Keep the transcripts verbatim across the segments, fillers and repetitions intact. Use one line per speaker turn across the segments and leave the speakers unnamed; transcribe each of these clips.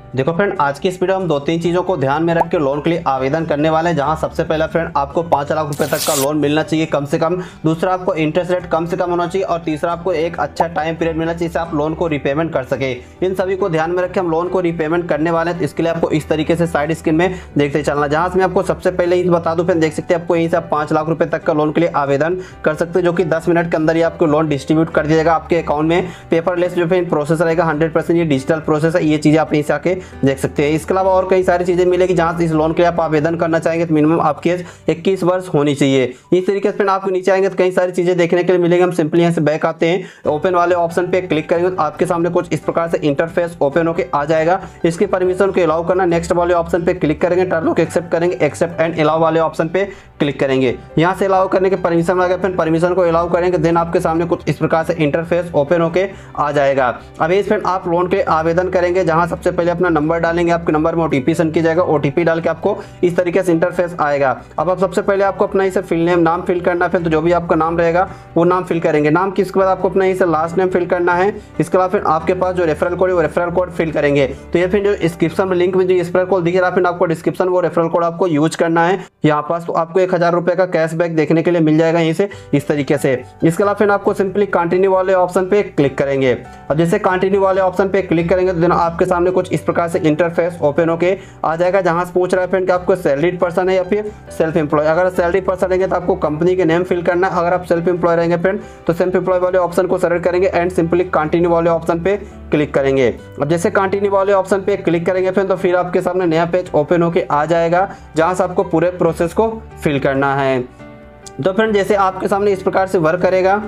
देखो फ्रेंड, आज की इस वीडियो हम दो तीन चीज़ों को ध्यान में रख के लोन के लिए आवेदन करने वाले हैं। जहां सबसे पहला फ्रेंड आपको पाँच लाख रुपए तक का लोन मिलना चाहिए कम से कम। दूसरा, आपको इंटरेस्ट रेट कम से कम होना चाहिए। और तीसरा, आपको एक अच्छा टाइम पीरियड मिलना चाहिए जिससे आप लोन को रिपेमेंट कर सके। इन सभी को ध्यान में रख के हम लोन को रिपेमेंट करने वाले हैं। इसके लिए आपको इस तरीके से साइड स्क्रीन में देखते चलना। जहां से मैं आपको सबसे पहले ही बता दूं फ्रेंड, देख सकते हैं आपको यहीं से आप पाँच लाख रुपए तक का लोन के लिए आवेदन कर सकते हैं, जो कि दस मिनट के अंदर ही आपको लोन डिस्ट्रीब्यूट कर दिया जाएगा आपके अकाउंट में। पेपरलेस जो फिर प्रोसेस रहेगा, हंड्रेड परसेंट ये डिजिटल प्रोसेस है। ये चीज़ें आप यहीं से आके देख सकते हैं। इसके अलावा और कई सारी चीजें मिलेगी। जहां इस लोन के लिए आप आवेदन करना चाहेंगे तो मिनिमम आपकी एज इक्कीस वर्ष होनी चाहिए। इस तरीके से आपको नीचे आएंगे तो कई सारी चीजें देखने के लिए मिलेंगे। हम सिंपली यहाँ से बैक आते हैं, ओपन वाले ऑप्शन पे क्लिक करेंगे तो आपके सामने कुछ इस प्रकार से इंटरफेस ओपन होकर आ जाएगा। इसकी परमिशन को अलाउ करना, नेक्स्ट वाले ऑप्शन पे क्लिक करेंगे, टर्म को एक्सेप्ट करेंगे, एक्सेप्ट एंड अलाउ वाले ऑप्शन पे क्लिक करेंगे। यहाँ से अलाउ करने के परमिशन आ गया, फिर परमिशन को अलाउ करेंगे, देन आपके सामने कुछ इस प्रकार से इंटरफेस ओपन होकर आ जाएगा। अब इस फ्रेंड आप लोन के लिए आवेदन करेंगे। जहां सबसे पहले अपना नंबर डालेंगे, आपके नंबर में ओटीपी सेंड किया जाएगा। ओटीपी डाल के आपको इस तरीके से इंटरफेस आएगा। अब आप सबसे पहले आपको अपना इसे फिल नेम नाम फिल करना है। फिर तो जो भी आपका नाम रहेगा वो नाम फिल करेंगे। नाम की इसके बाद आपको अपना इसे लास्ट नेम फिल करना है। इसके बाद फिर आपके पास जो रेफरल कोड है वो रेफरल कोड फिल करेंगे। तो ये फिर जो डिस्क्रिप्शन में लिंक में जो रेफरल कोड दिख रहा है, फिर आपको डिस्क्रिप्शन वो रेफरल कोड आपको यूज करना है। यहाँ पास तो आपको एक हजार रुपए का कैशबैक देखने के लिए मिल जाएगा यहीं से इस तरीके से। इसके अलावा फिर आपको सिंपली कंटिन्यू वाले ऑप्शन पे क्लिक करेंगे। अब जैसे कंटिन्यू वाले ऑप्शन पे क्लिक करेंगे तो आपके सामने कुछ इस प्रकार से इंटरफेस ओपन होके आ जाएगा। जहां से पूछ रहा है फ्रेंड कि आपको सैलरीड पर्सन है या फिर सेल्फ एम्प्लॉय। अगर सैलरी पर्सन रहेंगे तो आपको कंपनी के नेम फिल करना है। अगर आप सेल्फ एम्प्लॉय रहेंगे फ्रेंड तो सेल्फ एम्प्लॉय वाले ऑप्शन को सेलेक्ट करेंगे एंड सिंपली कंटिन्यू वाले ऑप्शन पे क्लिक करेंगे। अब जैसे कंटिन्यू वाले ऑप्शन पे क्लिक करेंगे फ्रेंड तो फिर आपके सामने नया पेज ओपन होके आ जाएगा, जहां से आपको पूरे प्रोसेस को फिल करना है। तो फ्रेंड जैसे आपके सामने इस प्रकार से वर्क करेगा,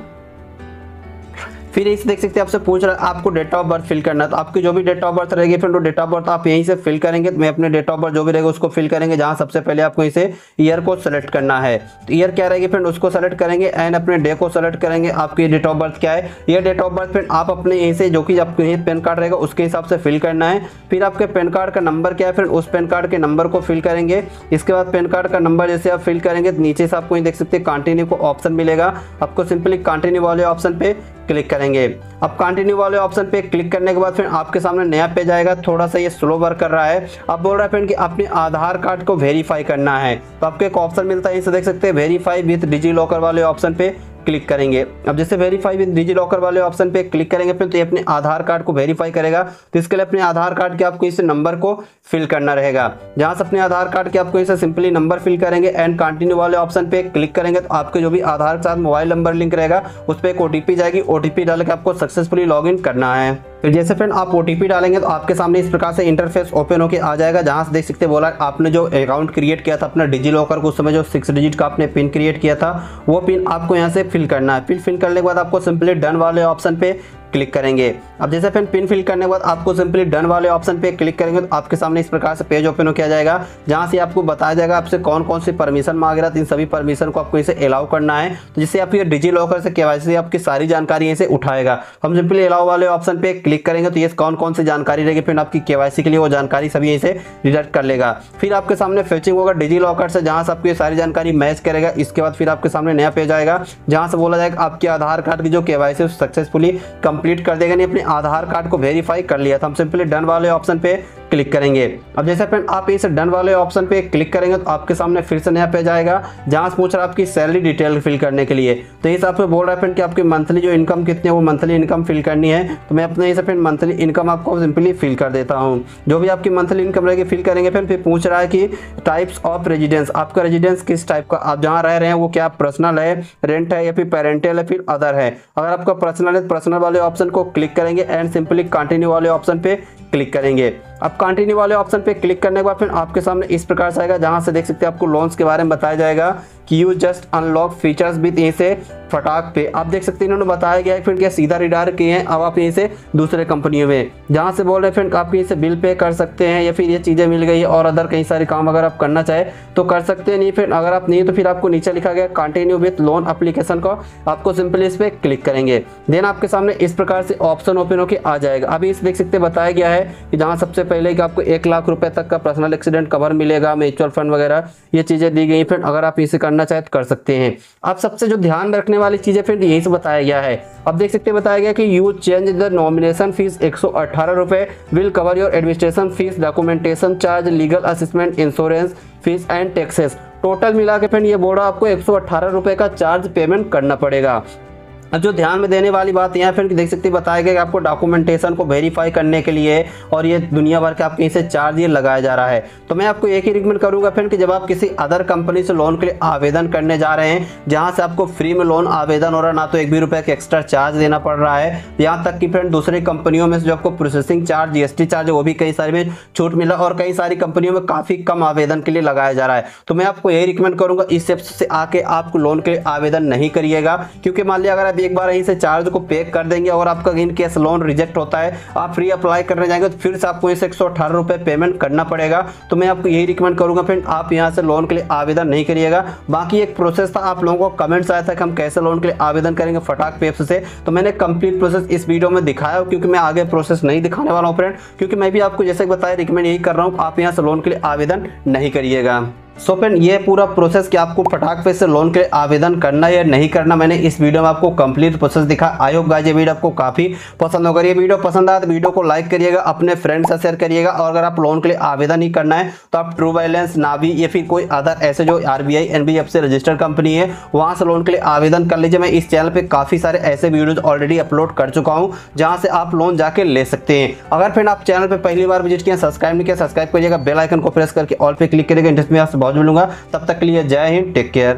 फिर इसे देख सकते हैं आपसे पूछ रहा है आपको डेट ऑफ बर्थ फिल करना है। तो आपकी जो भी डेट ऑफ बर्थ रहेगी फ्रेंड, तो डेट ऑफ बर्थ आप यहीं से फिल करेंगे। तो मैं अपने डेट ऑफ बर्थ जो भी रहेगा उसको फिल करेंगे। जहां सबसे पहले आपको इसे ईयर को सेलेक्ट करना है। तो ईयर क्या रहेगी फ्रेंड, उसको सेलेक्ट करेंगे एंड अपने डे को सेलेक्ट करेंगे। आपकी डेट ऑफ बर्थ क्या है, ये डेट ऑफ बर्थ फ्रेंड आप अपने यहीं से जो कि आपके यहीं पेन कार्ड रहेगा उसके हिसाब से फिल करना है। फिर आपके पेन कार्ड का नंबर क्या है फ्रेंड, उस पेन कार्ड के नंबर को फिल करेंगे। इसके बाद पेन कार्ड का नंबर जैसे आप फिल करेंगे तो नीचे से आपको देख सकते हैं कंटिन्यू को ऑप्शन मिलेगा। आपको सिंपली कंटिन्यू वाले ऑप्शन पे क्लिक करेंगे। अब कंटिन्यू वाले ऑप्शन पे क्लिक करने के बाद फिर आपके सामने नया पेज आएगा। थोड़ा सा ये स्लो वर्क कर रहा है। अब बोल रहा है फ्रेंड कि अपने आधार कार्ड को वेरीफाई करना है। तो आपको एक ऑप्शन मिलता है, इसे देख सकते हैं वेरीफाई विद डिजी लॉकर वाले ऑप्शन पे क्लिक करेंगे। अब जैसे वेरीफाई विद डिजी लॉकर वाले ऑप्शन पे क्लिक करेंगे फिर तो ये अपने आधार कार्ड को वेरीफाई करेगा। तो इसके लिए अपने आधार कार्ड के आपको इस नंबर को फिल करना रहेगा। जहां से अपने आधार कार्ड के आपको इसे सिंपली नंबर फिल करेंगे एंड कंटिन्यू वाले ऑप्शन पे क्लिक करेंगे तो आपके जो भी आधार के साथ मोबाइल नंबर लिंक रहेगा उस पर एक ओटीपी जाएगी। ओटीपी डाल के आपको सक्सेसफुली लॉग इन करना है। फिर जैसे फ्रेंड आप ओटीपी डालेंगे तो आपके सामने इस प्रकार से इंटरफेस ओपन होकर आ जाएगा। जहां से देख सकते बोला आपने जो अकाउंट क्रिएट किया था अपना डिजी लॉकर को, उस समय जो सिक्स डिजिट का आपने पिन क्रिएट किया था वो पिन आपको यहाँ से फिल करना है। फिर फिल करने के बाद आपको सिंपली डन वाले ऑप्शन पे क्लिक करेंगे। अब जैसे फिर पिन फिल करने के बाद आपको सिंपली डन वाले ऑप्शन पे क्लिक करेंगे तो आपके सामने इस प्रकार से पेज ओपन होकर आ जाएगा। जहां से आपको बताया जाएगा आपसे कौन कौन सी परमिशन मांग रहा है। इन सभी परमिशन को आपको इसे अलाउ करना है। तो जिससे आपकी डिजी लॉकर से केवाईसी आपकी सारी जानकारी इसे उठाएगा। हम सिंपली अलाउ वाले ऑप्शन पे क्लिक करेंगे तो ये कौन कौन सी जानकारी रहेगी फिर आपकी केवाईसी के लिए वो जानकारी सभी इसे डिडक्ट कर लेगा। फिर आपके सामने फेचिंग होगा डिजी लॉकर से, जहां से आपकी सारी जानकारी मैच करेगा। इसके बाद फिर आपके सामने नया पेज आएगा जहां से बोला जाएगा आपके आधार कार्ड की जो केवाईसी सक्सेसफुली कंप्लीट कर देगा। नहीं आधार कार्ड को वेरीफाई कर लिया था। हम सिंपली डन वाले ऑप्शन पे क्लिक करेंगे। अब जैसे फ्रेंड आप इस डन वाले ऑप्शन पे क्लिक करेंगे तो आपके सामने फिर से नया पेज आएगा जहां से पूछ रहा है आपकी सैलरी डिटेल फिल करने के लिए। तो इस हिसाब से बोल रहा है फ्रेंड कि आपकी मंथली जो इनकम कितनी है वो मंथली इनकम फिल करनी है। तो मैं अपने इसे फ्रेंड मंथली इनकम आपको सिंपली फिल कर देता हूँ। जो भी आपकी मंथली इनकम रहेगी फिल करेंगे। फिर फिर पूछ रहा है कि टाइप्स ऑफ रेजिडेंस, आपका रेजिडेंस किस टाइप का, आप जहाँ रह रहे हैं वो क्या पर्सनल है, रेंट है या फिर पेरेंटल है फिर अदर है। अगर आपका पर्सनल है तो पर्सनल वाले ऑप्शन को क्लिक करेंगे एंड सिंपली कंटिन्यू वाले ऑप्शन पे क्लिक करेंगे। अब कंटिन्यू वाले ऑप्शन पे क्लिक करने के बाद फिर आपके सामने इस प्रकार से आएगा जहां से देख सकते हैं आपको लोन्स के बारे में बताया जाएगा कि you just unlock features with यहीं से फटाक पे। आप देख सकते हैं इन्होंने बताया गया है फिर क्या सीधा रिडायरेक्ट किए हैं। अब आप यहीं से दूसरे कंपनियों में जहां से बोल रहे हैं फ्रेंड आप यहीं से बिल पे कर सकते हैं या फिर ये चीज़ें मिल गई है और अदर कई सारे काम अगर आप करना चाहे तो कर सकते हैं। नहीं फिर अगर आप नहीं तो फिर आपको नीचे लिखा गया कंटिन्यू विथ लोन एप्लीकेशन को, आपको सिंपली इस पर क्लिक करेंगे। देन आपके सामने इस प्रकार से ऑप्शन ओपन होकर आ जाएगा। अभी इस देख सकते बताया गया है है कि जहाँ सबसे पहले कि आपको एक लाख रुपए तक का पर्सनल एक्सीडेंट कवर मिलेगा, म्यूचुअल फंड वगैरह ये चीज़ें दी गई फ्रेंड। अगर आप इसे करना चाहें तो कर सकते हैं। आप सबसे जो ध्यान रखने वाली चीज़ें फ्रेंड यही से बताया गया है। अब देख सकते हैं बताया गया कि you change the nomination fees एक सौ अठारह रुपये will cover your administration fees, documentation charge, legal assistant, insurance fees and taxes. Total मिला के फ्रेंड ये बोर्ड आपको एक सौ अठारह रुपये का चार्ज पेमेंट करना पड़ेगा। अब जो ध्यान में देने वाली बात यहाँ फिर देख सकते बताया गया कि आपको डॉक्यूमेंटेशन को वेरीफाई करने के लिए और ये दुनिया भर के आपके इसे चार्ज ये लगाया जा रहा है। तो मैं आपको एक ही रिकमेंड करूंगा फ्रेंड कि जब आप किसी अदर कंपनी से लोन के लिए आवेदन करने जा रहे हैं जहाँ से आपको फ्री में लोन आवेदन हो रहा है, ना तो एक भी रुपये का एक्स्ट्रा चार्ज देना पड़ रहा है, यहाँ तक कि फ्रेंड दूसरी कंपनियों में जो आपको प्रोसेसिंग चार्ज, जीएसटी चार्ज है वो भी कई सारे में छूट मिला और कई सारी कंपनियों में काफ़ी कम आवेदन के लिए लगाया जा रहा है। तो मैं आपको यही रिकमेंड करूँगा इस स्टेप्स से आके आप लोन के लिए आवेदन नहीं करिएगा, क्योंकि मान लिया अगर आप एक बार यहीं से चार्ज को पे कर देंगे और आपका इन केस लोन रिजेक्ट होता है, आप फ्री अप्लाई करने जाएंगे तो फिर से आपको इसे एक सौ अठारह रुपये पेमेंट करना पड़ेगा। तो मैं आपको यही रिकमेंड करूंगा फ्रेंड आप यहां से लोन के लिए आवेदन नहीं करिएगा। बाकी एक प्रोसेस था, आप लोगों को कमेंट्स आया था कि हम कैसे लोन के लिए आवेदन करेंगे फटाक पेप्स से, तो मैंने कंप्लीट प्रोसेस इस वीडियो में दिखाया, क्योंकि मैं आगे प्रोसेस नहीं दिखाने वाला हूँ फ्रेंड, क्योंकि मैं भी आपको जैसे बताया रिकमेंड यही कर रहा हूँ आप यहाँ से लोन के लिए आवेदन नहीं करिएगा। सो फ्रेंड ये पूरा प्रोसेस कि आपको फटाक पे से लोन के लिए आवेदन करना या नहीं करना मैंने इस वीडियो में आपको कंप्लीट प्रोसेस दिखा। आई होप गाइस ये वीडियो आपको काफ़ी पसंद होगा। ये वीडियो पसंद आया तो वीडियो को लाइक करिएगा, अपने फ्रेंड से शेयर करिएगा, और अगर आप लोन के लिए आवेदन ही करना है तो आप ट्रू बैलेंस, नावी या फिर कोई अदर ऐसे जो आरबीआई एनबीएफसी से रजिस्टर्ड कंपनी है वहाँ से लोन के लिए आवेदन कर लीजिए। मैं इस चैनल पर काफ़ी सारे ऐसे वीडियोज ऑलरेडी अपलोड कर चुका हूँ जहाँ से आप लोन जाके ले सकते हैं। अगर फ्रेंड आप चैनल पर पहली बार विजिट किया, सब्सक्राइब नहीं किया, सब्सक्राइब करिएगा, बेल आइकन को प्रेस करके ऑल पे क्लिक करिएगा। इंटरेस्ट में आपसे बहुत मिलूंगा। तब तक के लिए जय हिंद, टेक केयर।